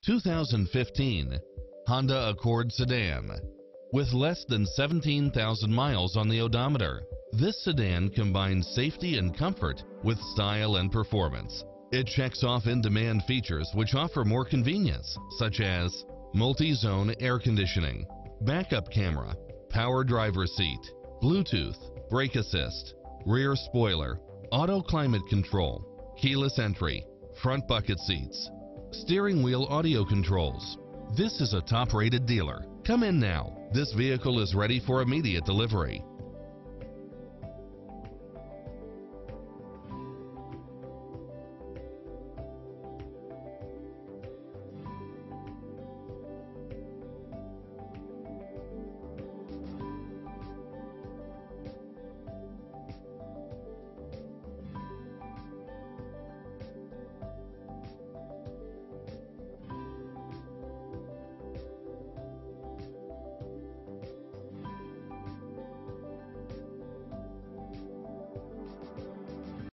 2015 Honda Accord Sedan. With less than 17,000 miles on the odometer, this sedan combines safety and comfort with style and performance. It checks off in-demand features which offer more convenience, such as multi-zone air conditioning, backup camera, power driver seat, Bluetooth, brake assist, rear spoiler, auto climate control, keyless entry, front bucket seats, steering wheel audio controls. This is a top-rated dealer. Come in now. This vehicle is ready for immediate delivery.